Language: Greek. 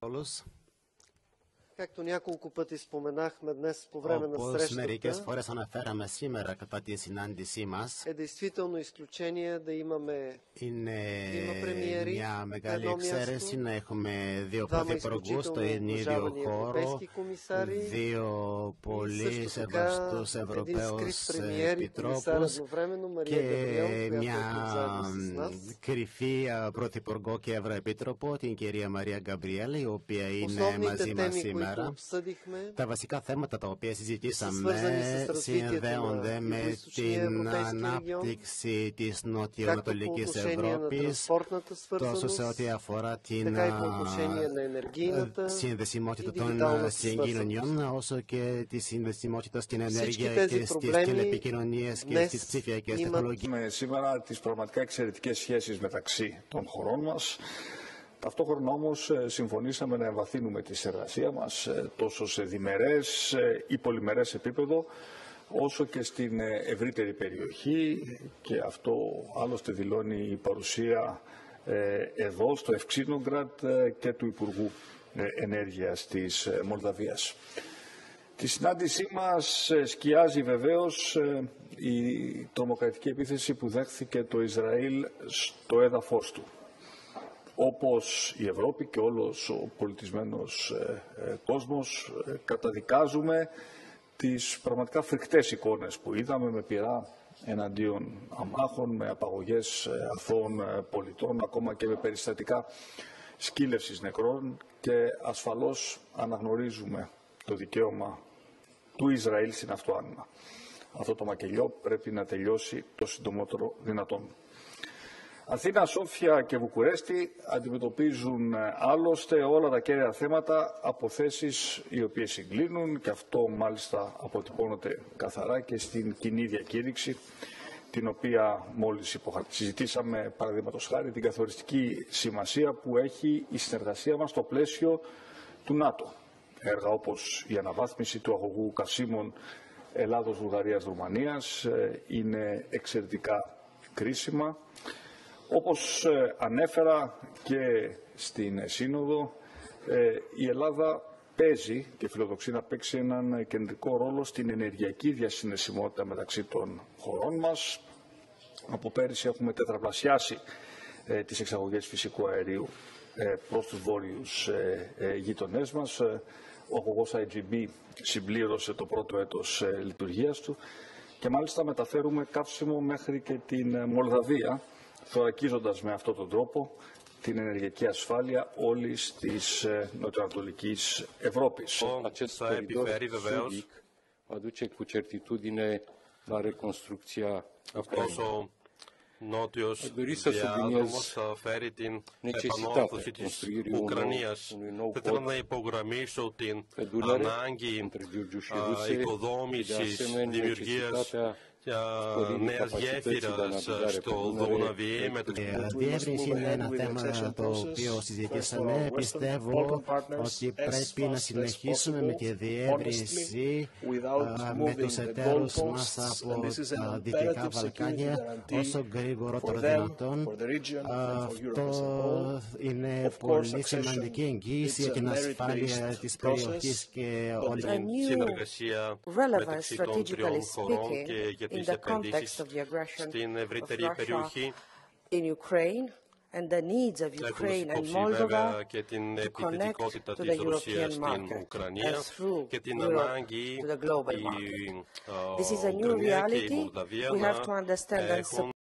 Παπαδόπουλος. Όπως μερικές φορές αναφέραμε σήμερα κατά τη συνάντησή μας, είναι μια μεγάλη εξαίρεση να έχουμε δύο πρωθυπουργούς στο ίδιο χώρο, δύο πολύ σεβαστούς Ευρωπαίους επιτρόπους και μια κρυφή πρωθυπουργό και ευρωεπίτροπο, την κυρία Μαρία Γκαμπριέλ, η οποία είναι μαζί μας σήμερα. Τα βασικά θέματα τα οποία συζητήσαμε συνδέονται με την ανάπτυξη της νοτιοανατολικής Ευρώπης, τόσο σε ό,τι αφορά την συνδεσιμότητα των συγκοινωνιών, όσο και τη συνδεσιμότητα στην ενέργεια και στις τηλεπικοινωνίες και στις ψηφιακές τεχνολογίες. Με σήμερα τις πραγματικά εξαιρετικές σχέσεις μεταξύ των χωρών μας. Ταυτόχρονα όμως συμφωνήσαμε να εμβαθύνουμε τη συνεργασία μας τόσο σε διμερές ή πολυμερές επίπεδο, όσο και στην ευρύτερη περιοχή, και αυτό άλλωστε δηλώνει η παρουσία εδώ στο Ευξήνογκρατ και του Υπουργού Ενέργειας της Μολδαβίας. Τη συνάντησή μας σκιάζει βεβαίως η τρομοκρατική επίθεση που δέχθηκε το Ισραήλ στο έδαφος του. Όπως η Ευρώπη και όλος ο πολιτισμένος κόσμος, καταδικάζουμε τις πραγματικά φρικτές εικόνες που είδαμε, με πυρά εναντίον αμάχων, με απαγωγές αθώων πολιτών, ακόμα και με περιστατικά σκύλευσης νεκρών, και ασφαλώς αναγνωρίζουμε το δικαίωμα του Ισραήλ στην αυτοάμυνα. Αυτό το μακελιό πρέπει να τελειώσει το συντομότερο δυνατόν. Αθήνα, Σόφια και Βουκουρέστη αντιμετωπίζουν άλλωστε όλα τα κέρια θέματα από θέσεις οι οποίες συγκλίνουν, και αυτό μάλιστα αποτυπώνεται καθαρά και στην κοινή διακήρυξη, την οποία μόλις συζητήσαμε, παραδείγματος χάρη, την καθοριστική σημασία που έχει η συνεργασία μας στο πλαίσιο του ΝΑΤΟ. Έργα όπως η αναβάθμιση του αγωγού καυσίμων Ελλάδος, Βουλγαρίας, Ρουμανίας είναι εξαιρετικά κρίσιμα. Όπως ανέφερα και στην Σύνοδο, η Ελλάδα παίζει και φιλοδοξεί να παίξει έναν κεντρικό ρόλο στην ενεργειακή διασυνδεσιμότητα μεταξύ των χωρών μας. Από πέρυσι έχουμε τετραπλασιάσει τις εξαγωγές φυσικού αερίου προς τους βόρειους γείτονές μας. Ο αγωγός IGB συμπλήρωσε το πρώτο έτος λειτουργίας του και μάλιστα μεταφέρουμε καύσιμο μέχρι και την Μολδαβία, θωρακίζοντας με αυτόν τον τρόπο την ενεργειακή ασφάλεια όλης της νοτιοανατολικής Ευρώπης. Θα επιφέρει βεβαίως αυτός ο νότιος διάδρομος θα φέρει την επανόρθωση της Ουκρανίας. Θα ήθελα να υπογραμμίσω την ανάγκη οικοδόμησης, δημιουργίας νέας γέφυρας στο Δούναβι. Διεύρυνση είναι ένα θέμα το οποίο συζητήσαμε. Πιστεύω ότι πρέπει να συνεχίσουμε με τη διεύρυνση με τους εταίρους μας από τα Δυτικά Βαλκάνια όσο γρηγορότερο δυνατόν. Αυτό είναι πολύ σημαντική εγγύηση για την ασφάλεια της περιοχής και όλη την συνεργασία μεταξύ των τριών χωρών και για τις επενδύσεις στην ευρύτερη περιοχή. And the needs of Ukraine and Moldova to connect to the European market and through Europe to the global market. This is a new reality we have to understand and support.